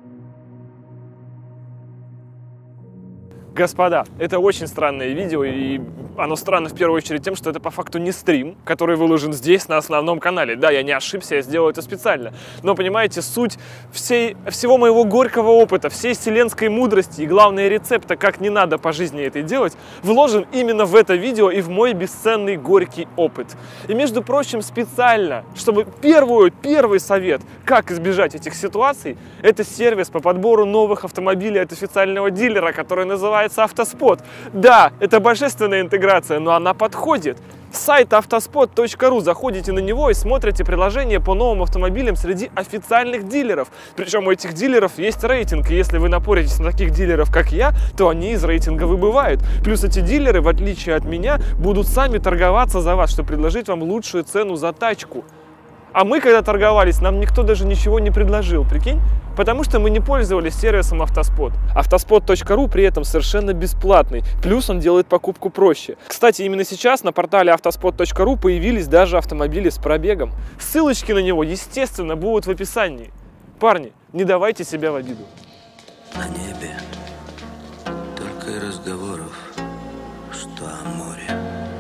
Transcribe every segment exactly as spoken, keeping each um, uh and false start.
Господа, это очень странное видео, и оно странно в первую очередь тем, что это по факту не стрим, который выложен здесь, на основном канале. Да, я не ошибся, я сделал это специально. Но, понимаете, суть всей, всего моего горького опыта, всей вселенской мудрости и, главное, рецепта, как не надо по жизни это делать, вложен именно в это видео и в мой бесценный горький опыт. И, между прочим, специально, чтобы первую, первый совет, как избежать этих ситуаций, это сервис по подбору новых автомобилей от официального дилера, который называется Автоспот. Да, это божественная интеграция, но она подходит. Сайт автоспот точка ру, заходите на него и смотрите приложение по новым автомобилям среди официальных дилеров. Причем у этих дилеров есть рейтинг, и если вы напоритесь на таких дилеров, как я, то они из рейтинга выбывают. Плюс эти дилеры, в отличие от меня, будут сами торговаться за вас, чтобы предложить вам лучшую цену за тачку. А мы, когда торговались, нам никто даже ничего не предложил, прикинь? Потому что мы не пользовались сервисом Автоспот. Автоспот точка ру при этом совершенно бесплатный, плюс он делает покупку проще. Кстати, именно сейчас на портале автоспот точка ру появились даже автомобили с пробегом. Ссылочки на него, естественно, будут в описании. Парни, не давайте себя в обиду. На небе только и разговоров, что о море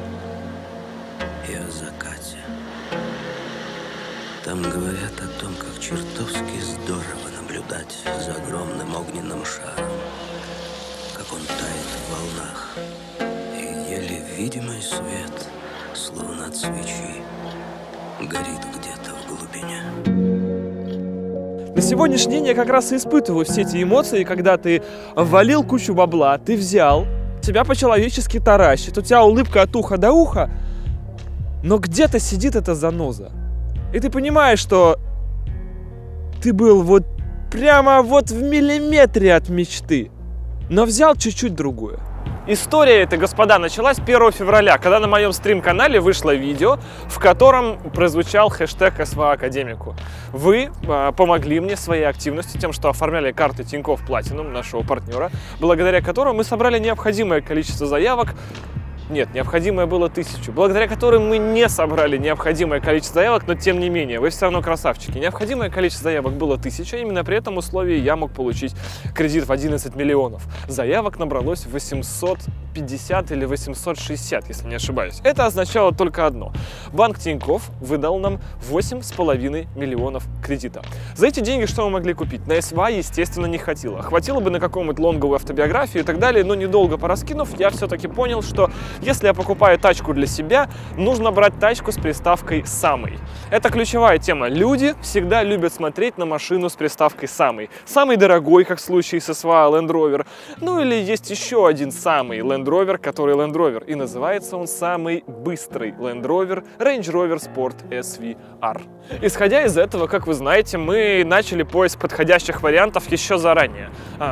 и о закате. Там говорят о том, как чертовски здорово наблюдать за огромным огненным шаром, как он тает в волнах, и еле видимый свет, словно от свечи, горит где-то в глубине. На сегодняшний день я как раз и испытываю все эти эмоции, когда ты ввалил кучу бабла, ты взял, тебя по-человечески таращит, у тебя улыбка от уха до уха, но где-то сидит эта заноза. И ты понимаешь, что ты был вот прямо вот в миллиметре от мечты, но взял чуть-чуть другую. История эта, господа, началась первого февраля, когда на моем стрим-канале вышло видео, в котором прозвучал хэштег эс вэ а Академику. Вы э, помогли мне своей активностью тем, что оформляли карты Тинькофф Platinum, нашего партнера, благодаря которым мы собрали необходимое количество заявок. Нет, необходимое было тысячу, благодаря которым мы не собрали необходимое количество заявок, но тем не менее, вы все равно красавчики. Необходимое количество заявок было тысяча, именно при этом условии я мог получить кредит в одиннадцать миллионов. Заявок набралось восемьсот пятьдесят или восемьсот шестьдесят, если не ошибаюсь. Это означало только одно. Банк Тинькофф выдал нам восемь с половиной миллионов кредита. За эти деньги что мы могли купить? На эс вэ а, естественно, не хватило. Хватило бы на какую-нибудь лонговую автобиографию и так далее, но недолго пораскинув, я все-таки понял, что если я покупаю тачку для себя, нужно брать тачку с приставкой «самый». Это ключевая тема. Люди всегда любят смотреть на машину с приставкой «самый». Самый дорогой, как в случае с эс вэ а Land Rover. Ну или есть еще один самый Land Rover, который Land Rover. И называется он самый быстрый Land Rover Range Rover Sport эс ви ар. Исходя из этого, как вы знаете, мы начали поиск подходящих вариантов еще заранее.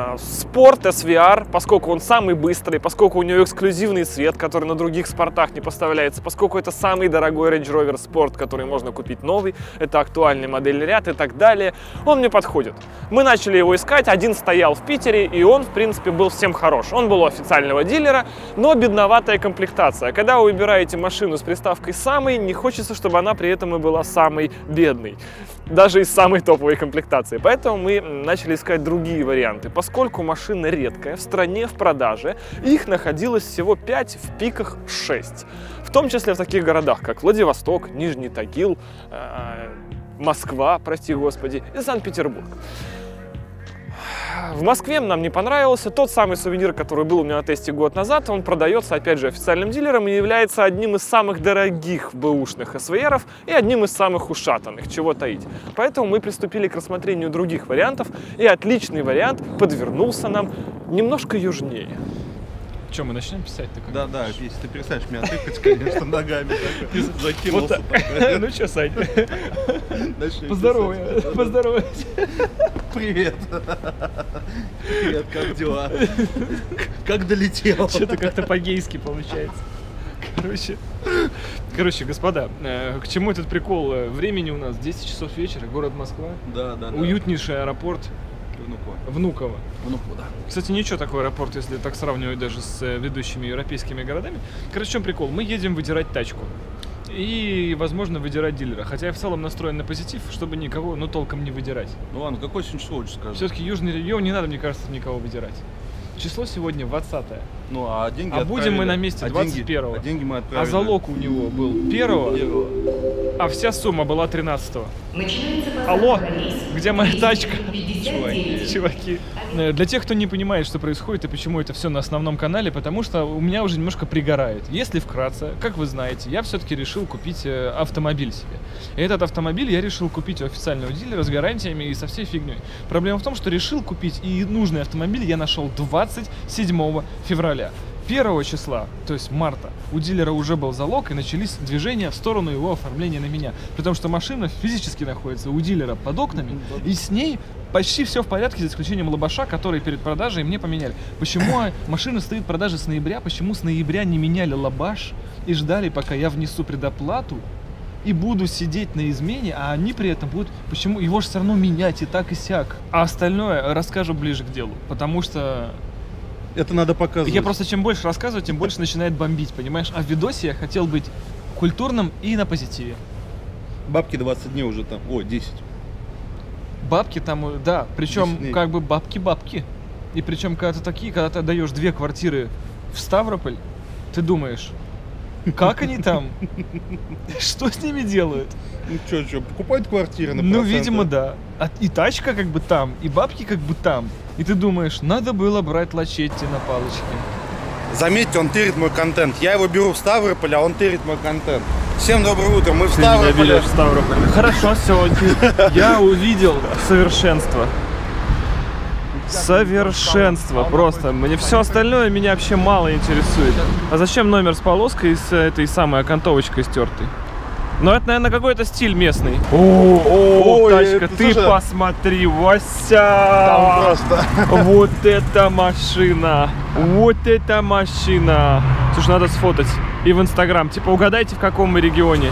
Sport эс ви ар, поскольку он самый быстрый, поскольку у него эксклюзивный цвет, который на других спортах не поставляется, поскольку это самый дорогой Range Rover Sport, который можно купить новый, это актуальный модельный ряд и так далее, он мне подходит. Мы начали его искать, один стоял в Питере, и он, в принципе, был всем хорош. Он был у официального дилера, но бедноватая комплектация. Когда вы выбираете машину с приставкой «самый», не хочется, чтобы она при этом и была самой бедной, даже из самой топовой комплектации. Поэтому мы начали искать другие варианты. Поскольку машина редкая, в стране в продаже, их находилось всего пять, в пиках шесть. В том числе в таких городах, как Владивосток, Нижний Тагил, э, Москва, прости господи, и Санкт-Петербург. В Москве нам не понравился. Тот самый сувенир, который был у меня на тесте год назад, он продается, опять же, официальным дилером и является одним из самых дорогих бэушных эс вэ эров и одним из самых ушатанных, чего таить. Поэтому мы приступили к рассмотрению других вариантов, и отличный вариант подвернулся нам немножко южнее. Что, мы начнем писать-то? Да, да, если ты перестанешь меня тыкать, конечно, ногами закинулся. Ну что, Сань? Поздоровай, поздоровай. Привет. Привет, как дела? Как долетел? Что-то как-то по-гейски получается. Короче, короче, господа, э, к чему этот прикол? Времени у нас десять часов вечера, город Москва. Да, да, да. Уютнейший аэропорт. Внуково. Внуково. Внуково, да. Кстати, ничего такой аэропорт, если так сравнивать даже с ведущими европейскими городами. Короче, в чем прикол? Мы едем выдирать тачку. и, возможно, выдирать дилера. Хотя я в целом настроен на позитив, чтобы никого, ну, толком не выдирать. Ну ладно, какое сегодня число лучше скажи? Все-таки южный регион, не надо, мне кажется, никого выдирать. Число сегодня двадцатое. Ну, а деньги А будем мы на месте а двадцать первого. Деньги, а деньги мы отправили. А залог у него был первого, Первого. а вся сумма была тринадцатого. Алло, где моя тачка? Чуваки. Чуваки. Э, Для тех, кто не понимает, что происходит и почему это все на основном канале, потому что у меня уже немножко пригорает. Если вкратце, как вы знаете, я все-таки решил купить э, автомобиль себе. И этот автомобиль я решил купить у официального дилера с гарантиями и со всей фигней. Проблема в том, что решил купить и нужный автомобиль я нашел двадцать седьмого февраля. первого числа, то есть марта, у дилера уже был залог и начались движения в сторону его оформления на меня. Потому что машина физически находится у дилера под окнами, и с ней почти все в порядке, за исключением лобаша, который перед продажей мне поменяли. Почему машина стоит в продаже с ноября, почему с ноября не меняли лобаш и ждали, пока я внесу предоплату и буду сидеть на измене, а они при этом будут... Почему? Его же все равно менять и так и сяк. А остальное расскажу ближе к делу, потому что... Это надо показывать. Я просто чем больше рассказываю, тем больше начинает бомбить, понимаешь? А в видосе я хотел быть культурным и на позитиве. Бабки двадцать дней уже там. Ой, десять. Бабки там, э, да, причем десять дней. как бы бабки-бабки. И причем когда ты такие, когда ты отдаешь две квартиры в Ставрополь, ты думаешь, как они там? Что с ними делают? Ну что, что, покупают квартиры на Ну, проценты? видимо, да. А- И тачка как бы там, и бабки как бы там. И ты думаешь, надо было брать лачетти на палочке. Заметьте, он тырит мой контент. Я его беру в Ставрополь, а он тырит мой контент. Всем доброе утро, мы в Ставрополе. в Ставрополь. Хорошо, все, я увидел совершенство. Совершенство просто. Мне все остальное меня вообще мало интересует. А зачем номер с полоской с этой самой окантовочкой стертой? Ну это, наверное, какой-то стиль местный. О, о, Ой, тачка, это ты слушай, посмотри, Там Вася! просто. Вот эта машина! Вот эта машина! Слушай, надо сфотать и в Инстаграм. Типа, угадайте, в каком мы регионе.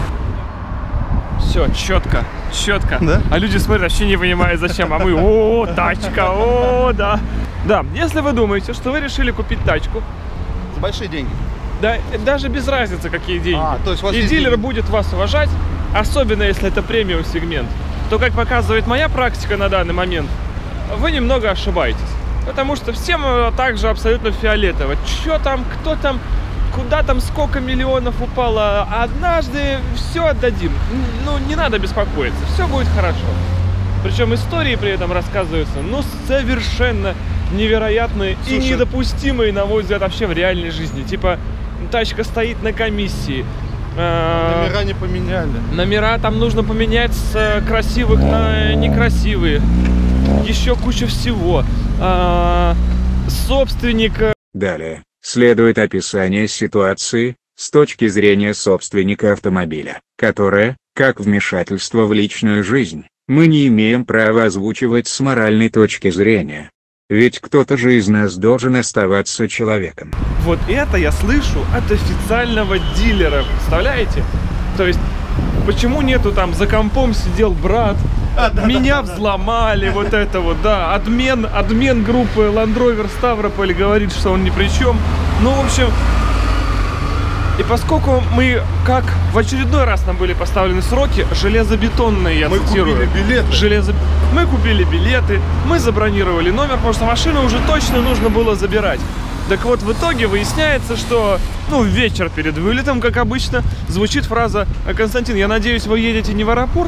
Все, четко, четко. Да? А люди смотрят, вообще не понимают, зачем. А мы, о, тачка, о, да. Да, если вы думаете, что вы решили купить тачку, За большие деньги. да, даже без разницы, какие деньги. А, то есть у вас И есть дилер деньги. будет вас уважать, особенно если это премиум сегмент, то, как показывает моя практика на данный момент, вы немного ошибаетесь. Потому что всем э, также абсолютно фиолетово. Что там, кто там, куда там, сколько миллионов упало. Однажды все отдадим. Н- Ну, не надо беспокоиться, все будет хорошо. Причем истории при этом рассказываются, ну, совершенно невероятные и Слушай, недопустимые, на мой взгляд, вообще в реальной жизни. Типа, тачка стоит на комиссии. э, Номера не поменяли. Номера там нужно поменять с э, красивых на некрасивые. Еще куча всего. А, собственник... э, Далее следует описание ситуации с точки зрения собственника автомобиля, которое, как вмешательство в личную жизнь, мы не имеем права озвучивать с моральной точки зрения. Ведь кто-то же из нас должен оставаться человеком. Вот это я слышу от официального дилера, представляете? То есть, почему нету там за компом сидел брат, меня взломали, вот это вот, да, адмен, адмен группы Land Rover Ставрополь говорит, что он ни при чем. Ну, в общем, и поскольку мы, как в очередной раз нам были поставлены сроки, железобетонные, я Мы цитирую. купили билеты. Железо... Мы купили билеты, мы забронировали номер, потому что машину уже точно нужно было забирать. Так вот, в итоге выясняется, что, ну, вечер перед вылетом, как обычно, звучит фраза: «Константин, я надеюсь, вы едете не в аэропорт?»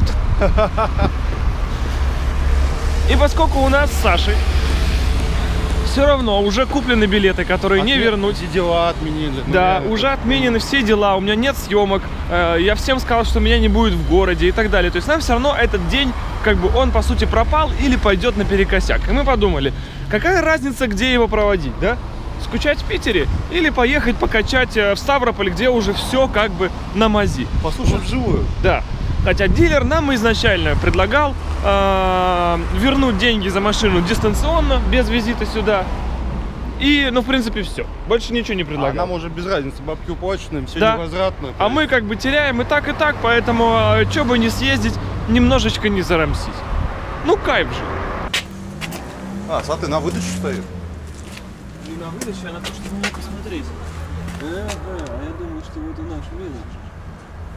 И поскольку у нас с Сашей все равно уже куплены билеты, которые не Отме- вернуть. Все дела отменили. Да, Ну, уже отменены все дела, у меня нет съемок, э, я всем сказал, что меня не будет в городе и так далее. То есть нам все равно этот день, как бы, он по сути пропал или пойдет наперекосяк. И мы подумали, какая разница, где его проводить, да? Скучать в Питере или поехать покачать э, в Ставрополь, где уже все как бы на мази. Послушай вживую. Да. Хотя дилер нам изначально предлагал э, вернуть деньги за машину дистанционно, без визита сюда. И, ну, в принципе, все. Больше ничего не А предлагал. нам уже без разницы, бабки уплачены, все Да. невозвратно. А мы как бы теряем и так, и так, поэтому что бы не съездить, немножечко не зарамсить. Ну, кайф же. А, смотри, на выдачу стоит. Не на выдачу, а на то, чтобы мог посмотреть. Ага, а я думаю, что вот и наш менеджер.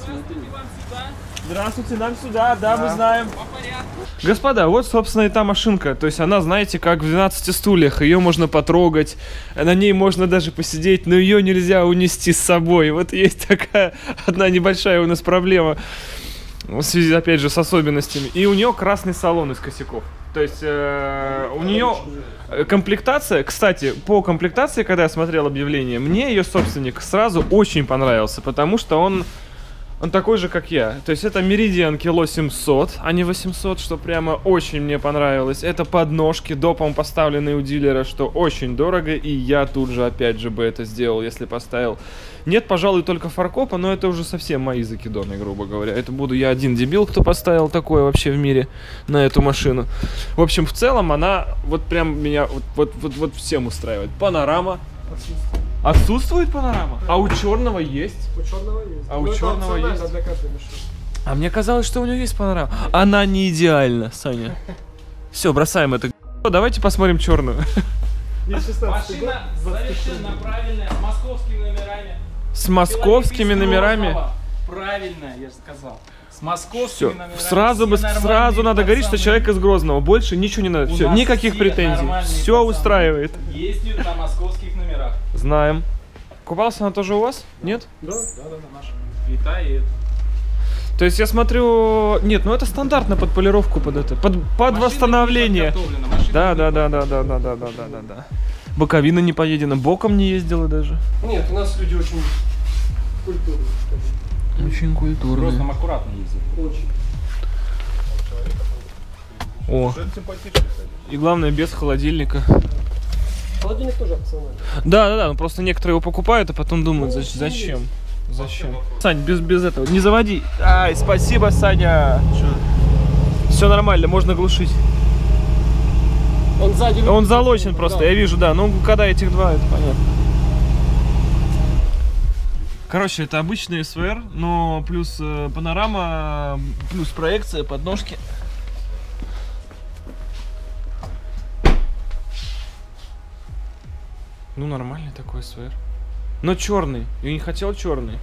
Здравствуйте, нам сюда, да, мы знаем. Господа, вот, собственно, и та машинка. То есть она, знаете, как в двенадцати стульях. Ее можно потрогать, на ней можно даже посидеть, но ее нельзя унести с собой. Вот есть такая одна небольшая у нас проблема в связи, опять же, с особенностями. И у нее красный салон из косяков. То есть э, у нее комплектация, кстати, по комплектации, когда я смотрел объявление, мне ее собственник сразу очень понравился, потому что он... Он такой же, как я. То есть это Meridian кило семьсот, а не восемьсот, что прямо очень мне понравилось. Это подножки, допом поставленные у дилера, что очень дорого. И я тут же, опять же, бы это сделал, если поставил. Нет, пожалуй, только фаркопа, но это уже совсем мои закидоны, грубо говоря. Это буду я один дебил, кто поставил такое вообще в мире на эту машину. В общем, в целом она вот прям меня вот, вот, вот, вот всем устраивает. Панорама. Отсутствует панорама? А у черного есть? У черного есть. А у черного есть? Для каждой машины. А мне казалось, что у него есть панорама. Она не идеальна, Саня. Все, бросаем это. Давайте посмотрим черную. Машина совершенно правильная, с московскими номерами. С московскими номерами? Правильная, я же сказал. С московскими Все. номерами. Сразу, бы, сразу надо говорить, что человек из Грозного. Больше ничего не надо. Все, никаких претензий. Все устраивает. Ездят на московских номерах. Знаем. Купался она тоже у вас? Нет? Да, да, да, наша. Витает. То есть я смотрю... Нет, ну это стандартно под полировку, под это. Под, под восстановление. Да, да, да, да, да, да, да, да, да, да, да. Боковина не поедена, боком не ездила даже. Нет, у нас люди очень культурные. Очень культурные. Просто аккуратно ездит. Очень. О. И главное, без холодильника. Холодильник тоже опциональный. Да, да, да, ну просто некоторые его покупают, а потом думают, зачем? Зачем? Зачем? Сань, без, без этого. Не заводи. Ай, спасибо, Саня. Все нормально, можно глушить. Он сзади. Он залочен просто, да. Я вижу, да. Ну, когда этих два, это понятно. Короче, это обычный эс вэ эр, но плюс э, панорама, плюс проекция, подножки. Ну, нормальный такой эс вэ эр. Но черный. Я не хотел черный.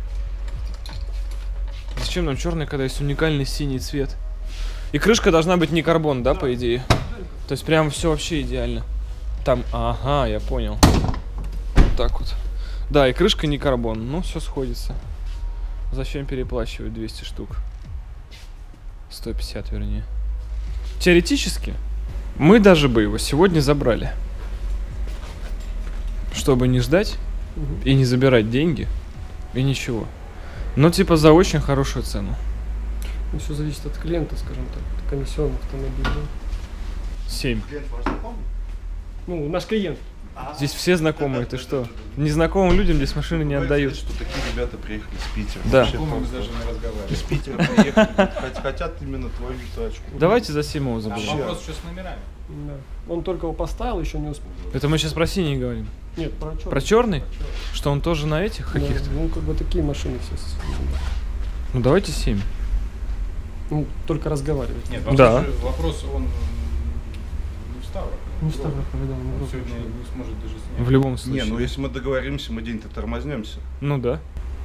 Зачем нам черный, когда есть уникальный синий цвет? И крышка должна быть не карбон, да, по идее? То есть прям все вообще идеально. Там, ага, я понял. Вот так вот. Да, и крышка не карбон. Ну, все сходится. Зачем переплачивать двести штук? сто пятьдесят, вернее. Теоретически, мы даже бы его сегодня забрали. Чтобы не ждать и не забирать деньги. И ничего. Но типа за очень хорошую цену. Ну, все зависит от клиента, скажем так. От комиссионных автомобилей. семь. Ну, наш клиент. Здесь все знакомые, ты что? Незнакомым людям здесь машины не отдают. Что такие ребята приехали с Питера. Да. Вообще просто даже не разговариваем. из Питера приехали, хот- хотят именно твою тачку. Давайте за семь его заберем. А вопрос еще с номерами. Да. Он только его поставил, еще не успел. Это мы сейчас про синий говорим. Нет, про черный. Про черный? Что он тоже на этих Да, каких-то? ну, как бы такие машины все. Ну давайте семь. Ну, только разговаривать. Нет, Да. вопрос, вопрос он не в Ставрополе. Не в Ставрополе, да, Он он сегодня не сможет даже снять. В любом Не, случае. ну если мы договоримся, мы день-то тормознемся. Ну да.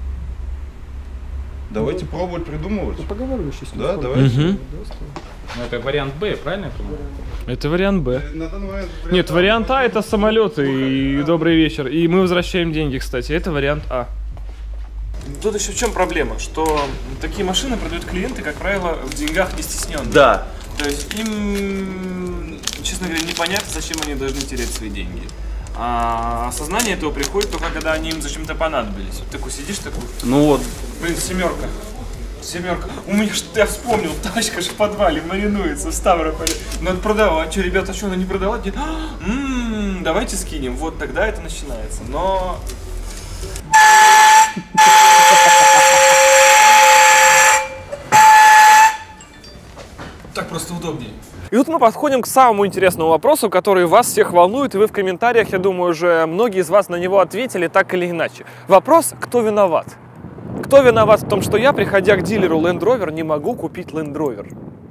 Давайте пробовать придумывать. Ну, поговорю еще с ним. Да, сколько. давайте. Мгм. Ну это вариант Б, правильно я понимаю? Это вариант Б. На данный момент Нет, вариант А это самолеты и добрый вечер. И мы возвращаем деньги, кстати. Это вариант А. Тут еще в чем проблема, что такие машины продают клиенты, как правило, в деньгах не стесненные. Да. То есть им, честно говоря, непонятно, зачем они должны терять свои деньги. А осознание этого приходит только когда они им зачем-то понадобились. Вот такой сидишь такой, Ну вот. блин, семерка. Семерка. У меня что-то я вспомнил, тачка же в подвале маринуется в Ставрополе. Надо продавать. Что, ребята, что, она не продала? Нет. М-м, давайте скинем. Вот тогда это начинается. Но... Так просто удобнее. И тут мы подходим к самому интересному вопросу, который вас всех волнует, и вы в комментариях, я думаю, уже многие из вас на него ответили так или иначе. Вопрос, кто виноват? Кто виноват в том, что я, приходя к дилеру Land Rover, не могу купить Land Rover?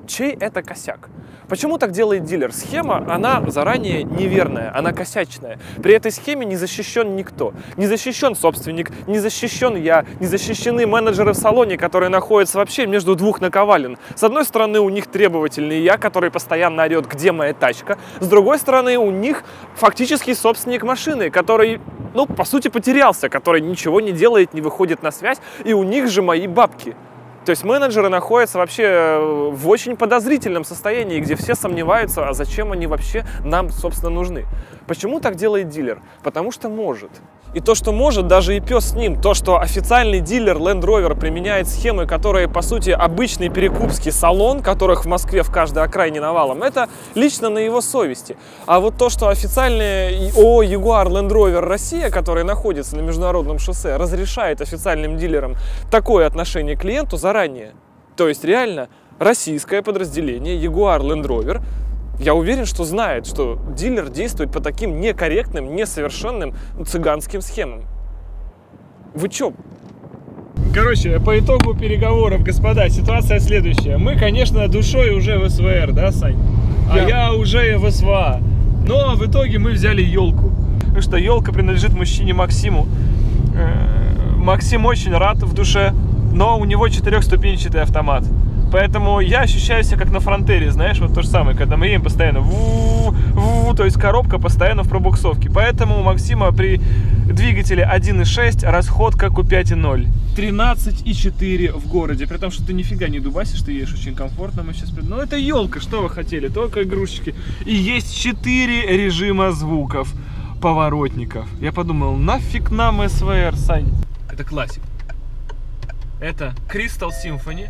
чей это косяк? Почему так делает дилер? Схема, она заранее неверная, она косячная. При этой схеме не защищен никто. Не защищен собственник, не защищен я, не защищены менеджеры в салоне, которые находятся вообще между двух наковален. С одной стороны, у них требовательный я, который постоянно орет, где моя тачка. С другой стороны, у них фактически собственник машины, который, ну, по сути, потерялся, который ничего не делает, не выходит на связь, и у них же мои бабки. То есть менеджеры находятся вообще в очень подозрительном состоянии, где все сомневаются, а зачем они вообще нам, собственно, нужны. Почему так делает дилер? Потому что может. И то, что может, даже и пес с ним. То, что официальный дилер Land Rover применяет схемы, которые, по сути, обычный перекупский салон, которых в Москве в каждой окраине навалом, это лично на его совести. А вот то, что официальный ООО Jaguar Land Rover Россия, который находится на международном шоссе, разрешает официальным дилерам такое отношение к клиенту заранее. То есть реально российское подразделение Jaguar Land Rover, я уверен, что знает, что дилер действует по таким некорректным, несовершенным цыганским схемам. Вы чё? Короче, по итогу переговоров, господа, ситуация следующая. Мы, конечно, душой уже в СВР, да, Сань? А я, я уже в СВА. Но в итоге мы взяли елку. Потому что елка принадлежит мужчине Максиму. Максим очень рад в душе, но у него четырехступенчатый автомат. Поэтому я ощущаю себя как на фронтере, знаешь, вот то же самое, когда мы едем постоянно ву-ву, то есть коробка постоянно в пробуксовке. Поэтому у Максима при двигателе один и шесть расход как у пять и ноль. тринадцать и четыре в городе, при том, что ты нифига не дубасишь, ты едешь очень комфортно. Мы сейчас... Ну это елка, что вы хотели, только игрушечки. И есть четыре режима звуков поворотников. Я подумал, нафиг нам СВР, Сань? Это классик. Это Crystal Symphony.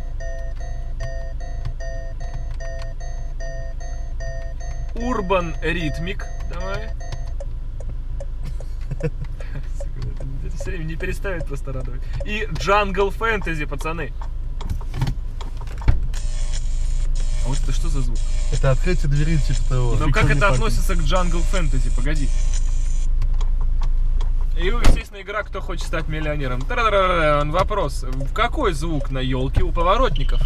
Urban Rhythmic, давай. Это все время не переставить просто радовать. И Jungle Fantasy, пацаны. А вот это что за звук? Это открытие двери типа того. Но как это относится к Jungle Fantasy? Погоди. И, естественно, игра «Кто хочет стать миллионером». Та-да-да-да-да. Вопрос. Какой звук на елке у поворотников?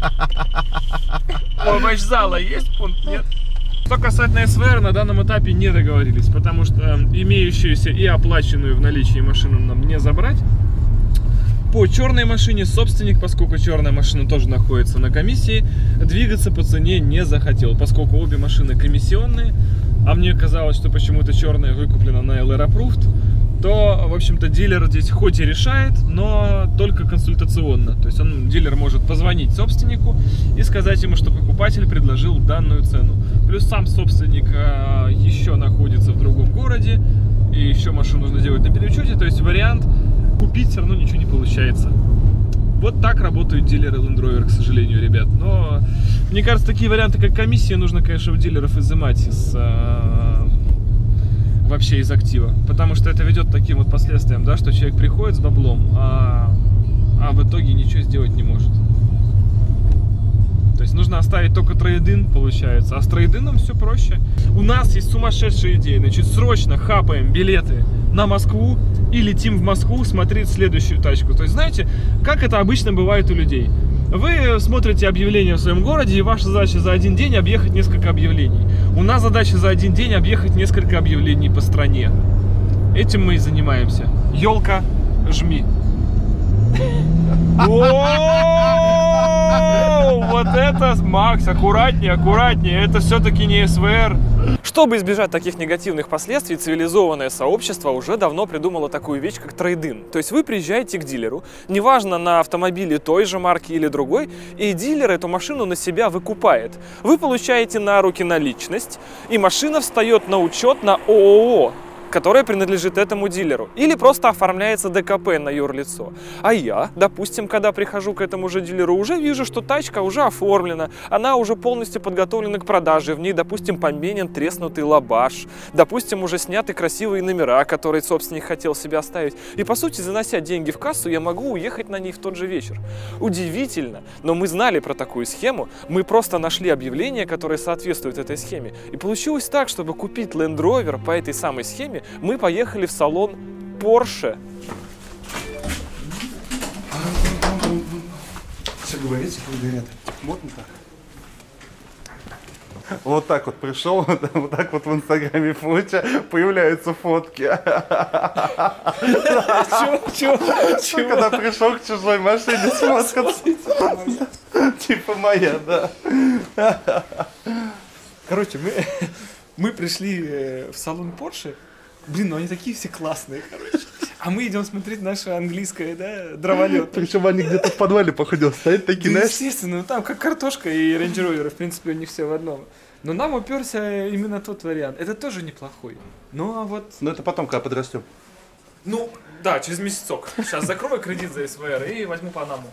У матч-зала есть пункт? Нет? Что касательно СВР, на данном этапе не договорились, потому что имеющуюся и оплаченную в наличии машину нам не забрать. По черной машине собственник, поскольку черная машина тоже находится на комиссии, двигаться по цене не захотел, поскольку обе машины комиссионные, а мне казалось, что почему-то черная выкуплена на эл эр Approved, то, в общем-то, дилер здесь хоть и решает, но только консультационно. То есть он, дилер может позвонить собственнику и сказать ему, что покупатель предложил данную цену. Плюс сам собственник а, еще находится в другом городе, и еще машину нужно делать на переучете. То есть вариант купить все равно ничего не получается. Вот так работают дилеры Land Rover, к сожалению, ребят. Но мне кажется, такие варианты, как комиссия, нужно, конечно, у дилеров изымать из... А, вообще из актива, потому что это ведет к таким вот последствиям, да, что человек приходит с баблом, а, а в итоге ничего сделать не может. То есть нужно оставить только трейд-ин, получается, а с трейд-ином все проще. У нас есть сумасшедшая идея, значит, срочно хапаем билеты на Москву и летим в Москву смотреть следующую тачку. То есть, знаете, как это обычно бывает у людей. Вы смотрите объявления в своем городе, и ваша задача за один день объехать несколько объявлений. У нас задача за один день объехать несколько объявлений по стране. Этим мы и занимаемся. Елка, жми. Вот это, Макс, аккуратнее, аккуратнее. Это все-таки не СВР. Чтобы избежать таких негативных последствий, цивилизованное сообщество уже давно придумало такую вещь, как трейд-ин. То есть вы приезжаете к дилеру, неважно на автомобиле той же марки или другой, и дилер эту машину на себя выкупает. Вы получаете на руки наличность, и машина встает на учет на ООО, которая принадлежит этому дилеру, или просто оформляется дэ ка пэ на юрлицо. А я, допустим, когда прихожу к этому же дилеру, уже вижу, что тачка уже оформлена, она уже полностью подготовлена к продаже, в ней, допустим, поменен треснутый лабаш, допустим, уже сняты красивые номера, которые собственник хотел себе оставить. И, по сути, занося деньги в кассу, я могу уехать на ней в тот же вечер. Удивительно, но мы знали про такую схему, мы просто нашли объявление, которое соответствует этой схеме. И получилось так, чтобы купить Land Rover по этой самой схеме, мы поехали в салон Porsche. Все говорите, как говорят. Вот так. Вот так вот пришел, вот так вот в инстаграме фото, появляются фотки. Чего? Чего? Когда пришел к чужой машине сфоткаться. Типа моя, да. Короче, мы, мы пришли в салон Porsche. Блин, ну они такие все классные, короче. А мы идем смотреть наше английское, да, дроволет. Причем они где-то в подвале, походу, стоят такие, Да, знаешь. естественно, ну там как картошка и Range Rover, в принципе, у них все в одном. Но нам уперся именно тот вариант. Это тоже неплохой. Ну а вот... Ну это потом, когда подрастем. Ну, да, через месяцок. Сейчас закрою кредит за СВР и возьму Панаму.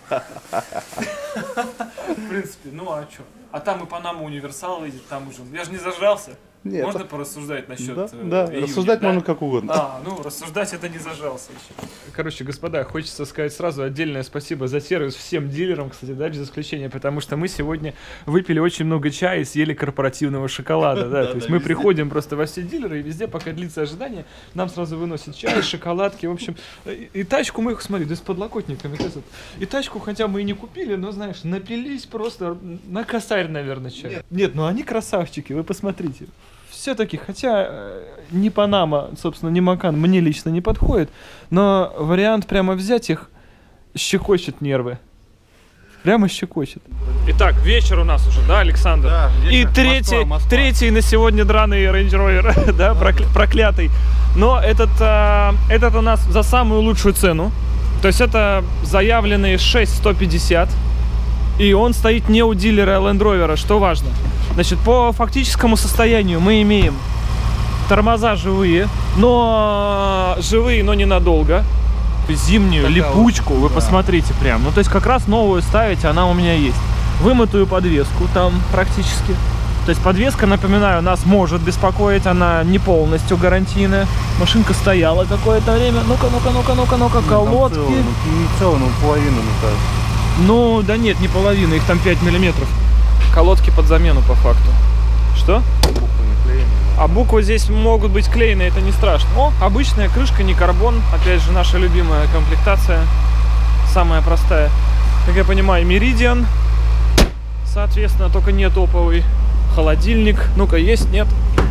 В принципе, ну а что? А там и Панама универсал выйдет, там уже... Я же не зажрался. Нет, можно порассуждать насчет да, э, да, июня, рассуждать да? можно как угодно. А, ну, рассуждать это не зажался еще. Короче, господа, хочется сказать сразу отдельное спасибо за сервис всем дилерам, кстати, да, без исключения, потому что мы сегодня выпили очень много чая и съели корпоративного шоколада, да, то есть мы приходим просто во все дилеры, и везде, пока длится ожидание, нам сразу выносят чай, шоколадки, в общем, и тачку мы, смотри, да с подлокотниками, и тачку хотя мы и не купили, но, знаешь, напились просто на косарь, наверное, чай. Нет, ну они красавчики, вы посмотрите. Все-таки, хотя э, ни Панама, собственно, ни Макан мне лично не подходит, но вариант прямо взять их щекочет нервы. Прямо щекочет. Итак, вечер у нас уже, да, Александр? Да, вечер. И третий, Москва, Москва. третий на сегодня драный Range Rover, да, прокля- проклятый. Но этот, э, этот у нас за самую лучшую цену. То есть это заявленные шесть сто пятьдесят. И он стоит не у дилера Land Rover, что важно. Значит, по фактическому состоянию мы имеем тормоза живые, но живые, но ненадолго. Зимнюю Такая липучку, вот, вы да. посмотрите прям. Ну, то есть как раз новую ставить, она у меня есть. Вымытую подвеску там практически. То есть подвеска, напоминаю, нас может беспокоить, она не полностью гарантийная. Машинка стояла какое-то время. Ну-ка, ну-ка, ну-ка, ну-ка, ну-ка, колодки. Целую, ну, не целую, но половину, мне кажется. Ну, да нет, не половина, их там пять миллиметров. Колодки под замену по факту. Что? Буквы не клееные. А буквы здесь могут быть клееные, это не страшно. О, обычная крышка, не карбон. Опять же, наша любимая комплектация. Самая простая. Как я понимаю, Meridian. Соответственно, только не топовый. Холодильник. Ну-ка, есть, нет?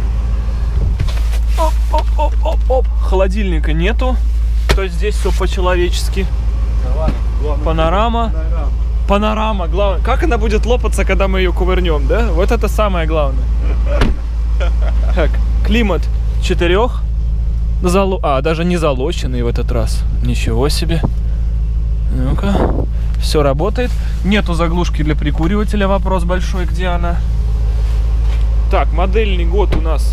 Оп-оп-оп-оп-оп. Холодильника нету. То есть здесь все по-человечески. Панорама. Панорама, главное. Как она будет лопаться, когда мы ее кувырнем, да? Вот это самое главное. Так, климат четырех. Залу... А, даже не залоченный в этот раз. Ничего себе. Ну-ка. Все работает. Нету заглушки для прикуривателя. Вопрос большой, где она. Так, модельный год у нас.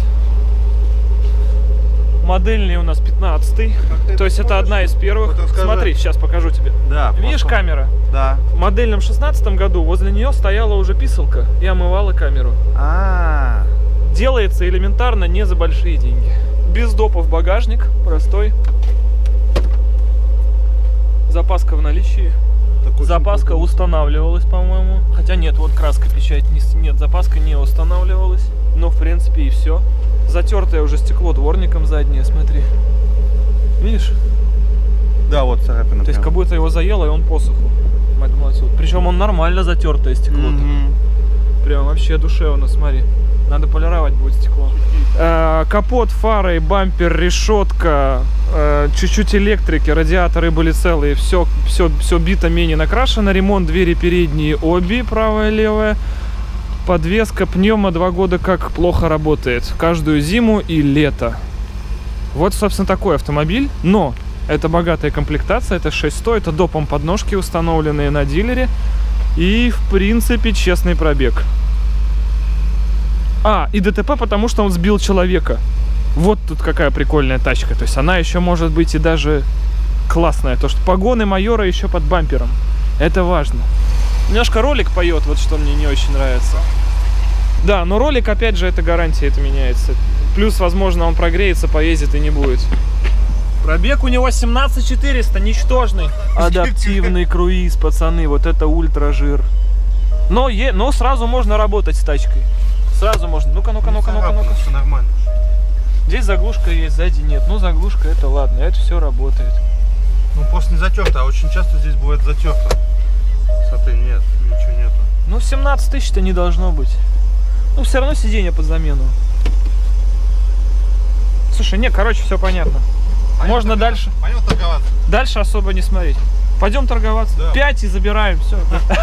Модельный у нас пятнадцатый. То есть это одна из первых. Смотри, сейчас покажу тебе. Да. Видишь потом. камера? Да. В модельном шестнадцатом году возле нее стояла уже писалка и омывала камеру. А, Делается элементарно, не за большие деньги. Без допов багажник, простой. Запаска в наличии. Запаска устанавливалась, по-моему. Хотя нет, вот краска печать. Нет, запаска не устанавливалась. Но в принципе и все. Затертое уже стекло дворником заднее, смотри. Видишь? Да, вот царапина. То есть как будто его заело, и он посуху. Причем он нормально затертое стекло. Угу. Прям вообще душевно, смотри. Надо полировать будет стекло. Э, капот, фары, бампер, решетка, э, чуть-чуть электрики, радиаторы были целые, все, все, все бито, менее накрашено. Ремонт, двери передние, обе, правая, левая. Подвеска, пневмо, два года как плохо работает. Каждую зиму и лето. Вот, собственно, такой автомобиль. Но это богатая комплектация, это шесть сто, это допом подножки, установленные на дилере. И, в принципе, честный пробег. А, и ДТП, потому что он сбил человека. Вот тут какая прикольная тачка. То есть она еще может быть и даже классная. То, что погоны майора еще под бампером. Это важно. Немножко ролик поет, вот что мне не очень нравится. Да, но ролик, опять же, это гарантия, это меняется. Плюс, возможно, он прогреется, поездит и не будет. Пробег у него семнадцать четыреста, ничтожный. Адаптивный круиз, пацаны, вот это ультра жир. Но, е... но сразу можно работать с тачкой. Сразу можно. Ну-ка, ну-ка, ну-ка, ну-ка, ну-ка. Все нормально. Здесь заглушка есть, сзади нет. Ну, заглушка, это ладно, это все работает. Ну, просто не затерто, а очень часто здесь бывает затерто. Смотри, нет, ничего нету. Ну, семнадцать тысяч-то не должно быть. Ну, все равно сиденье под замену. Слушай, не, короче, все понятно. Пойдем Можно торговаться. дальше. Пойдем торговаться. Дальше особо не смотреть. Пойдем торговаться. Да. пять и забираем, все.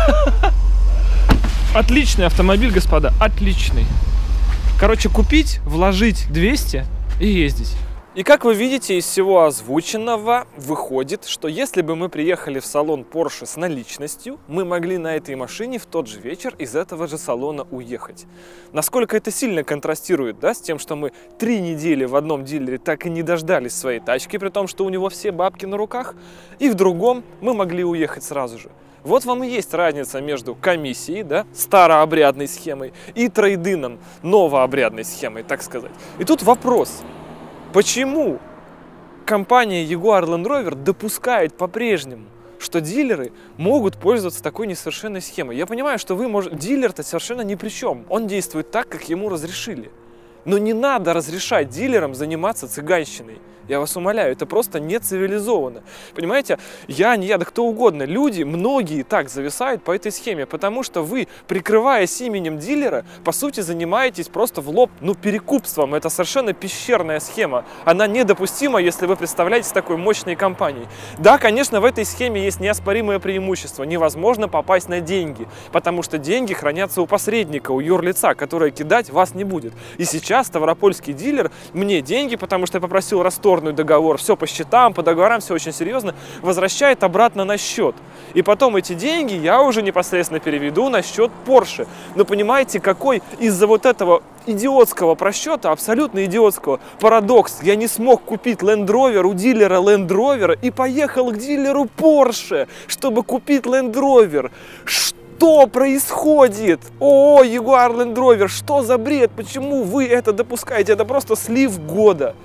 Отличный автомобиль, господа, отличный. Короче, купить, вложить двести и ездить. И как вы видите из всего озвученного, выходит, что если бы мы приехали в салон Porsche с наличностью, мы могли на этой машине в тот же вечер из этого же салона уехать. Насколько это сильно контрастирует, да, с тем, что мы три недели в одном дилере так и не дождались своей тачки, при том, что у него все бабки на руках, и в другом мы могли уехать сразу же. Вот вам и есть разница между комиссией, да, старообрядной схемой, и трейдином, новообрядной схемой, так сказать. И тут вопрос. Почему компания Jaguar Land Rover допускает по-прежнему, что дилеры могут пользоваться такой несовершенной схемой? Я понимаю, что вы можете... Дилер-то совершенно ни при чем. Он действует так, как ему разрешили. Но не надо разрешать дилерам заниматься цыганщиной. Я вас умоляю, это просто не цивилизованно. Понимаете, я, не я, да кто угодно. Люди, многие так зависают по этой схеме, потому что вы, прикрываясь именем дилера, по сути занимаетесь просто в лоб, ну, перекупством. Это совершенно пещерная схема. Она недопустима, если вы представляете такой мощной компанией. Да, конечно, в этой схеме есть неоспоримое преимущество. Невозможно попасть на деньги, потому что деньги хранятся у посредника, у юрлица, которое кидать вас не будет. И сейчас ставропольский дилер мне деньги, потому что я попросил расторг договор, все по счетам, по договорам, все очень серьезно, возвращает обратно на счет. И потом эти деньги я уже непосредственно переведу на счет Porsche. Но понимаете, какой из-за вот этого идиотского просчета, абсолютно идиотского, парадокс. Я не смог купить Land Rover у дилера Land Rover и поехал к дилеру Porsche, чтобы купить Land Rover. Что происходит? О, Jaguar Land Rover, что за бред? Почему вы это допускаете? Это просто слив года.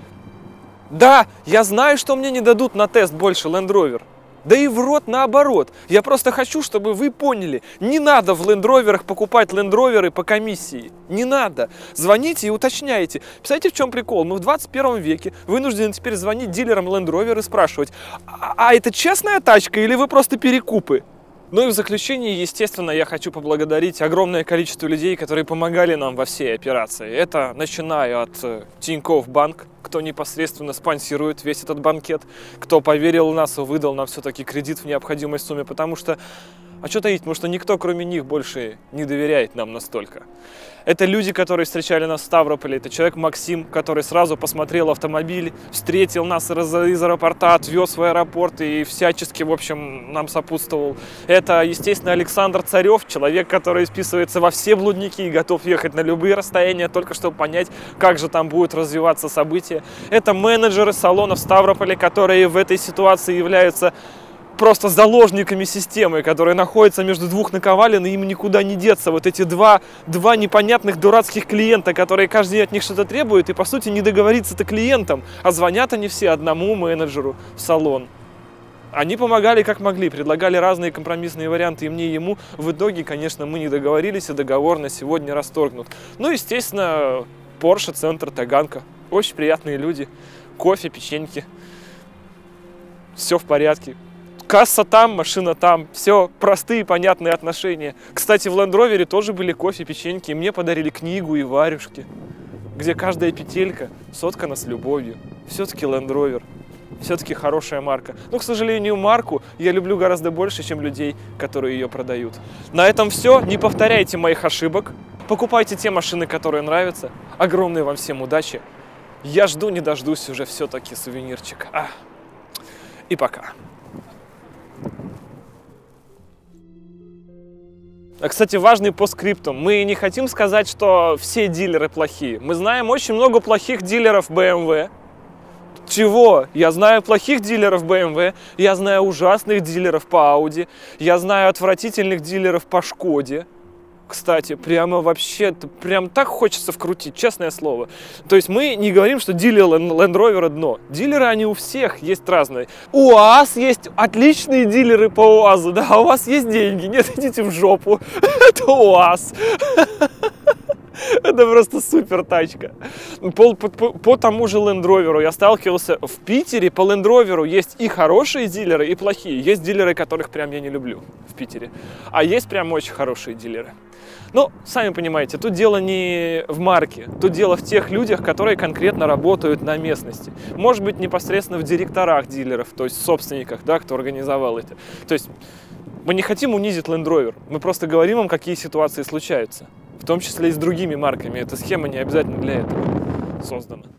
Да, я знаю, что мне не дадут на тест больше Land Rover. Да и в рот наоборот. Я просто хочу, чтобы вы поняли, не надо в Land Rover'ах покупать Land Rover'ы по комиссии. Не надо. Звоните и уточняйте. Представляете, в чем прикол? Мы в двадцать первом веке вынуждены теперь звонить дилерам Land Rover и спрашивать, а, а это честная тачка или вы просто перекупы? Ну и в заключение, естественно, я хочу поблагодарить огромное количество людей, которые помогали нам во всей операции. Это начиная от Тинькофф Банк, кто непосредственно спонсирует весь этот банкет, кто поверил в нас и выдал нам все-таки кредит в необходимой сумме, потому что, а что таить, потому что никто кроме них больше не доверяет нам настолько. Это люди, которые встречали нас в Ставрополе, это человек Максим, который сразу посмотрел автомобиль, встретил нас из аэропорта, отвез в аэропорт и всячески, в общем, нам сопутствовал. Это, естественно, Александр Царев, человек, который списывается во все блудники и готов ехать на любые расстояния, только чтобы понять, как же там будут развиваться события. Это менеджеры салонов в Ставрополе, которые в этой ситуации являются просто заложниками системы, которые находятся между двух наковален, и им никуда не деться. Вот эти два, два непонятных дурацких клиента, которые каждый день от них что-то требуют, и по сути не договориться-то клиентам, а звонят они все одному менеджеру в салон. Они помогали как могли, предлагали разные компромиссные варианты и мне, и ему. В итоге, конечно, мы не договорились, и договор на сегодня расторгнут. Ну, естественно, Porsche, центр Таганка. Очень приятные люди. Кофе, печеньки. Все в порядке. Касса там, машина там. Все простые, понятные отношения. Кстати, в Land Rover тоже были кофе, печеньки. И мне подарили книгу и варежки, где каждая петелька соткана с любовью. Все-таки Land Rover. Все-таки хорошая марка. Но, к сожалению, марку я люблю гораздо больше, чем людей, которые ее продают. На этом все. Не повторяйте моих ошибок. Покупайте те машины, которые нравятся. Огромной вам всем удачи. Я жду, не дождусь уже все-таки сувенирчик. А. И пока. А, кстати, важный по скриптам. Мы не хотим сказать, что все дилеры плохие. Мы знаем очень много плохих дилеров бэ эм вэ. Чего? Я знаю плохих дилеров бэ эм вэ, я знаю ужасных дилеров по Audi, я знаю отвратительных дилеров по Шкоде. Кстати, прямо вообще, прям так хочется вкрутить, честное слово. То есть мы не говорим, что дилер Land Rover дно. Дилеры, они у всех есть разные. У УАЗ есть отличные дилеры по УАЗу, да, а у вас есть деньги, нет, идите в жопу. Это УАЗ. Это просто супер тачка. По, по, по тому же Land Rover я сталкивался в Питере. По Land Rover есть и хорошие дилеры, и плохие. Есть дилеры, которых прям я не люблю в Питере. А есть прям очень хорошие дилеры. Ну, сами понимаете, тут дело не в марке. Тут дело в тех людях, которые конкретно работают на местности. Может быть, непосредственно в директорах дилеров, то есть собственниках, да, кто организовал это. То есть мы не хотим унизить Land Rover. Мы просто говорим вам, какие ситуации случаются. В том числе и с другими марками. Эта схема не обязательно для этого создана.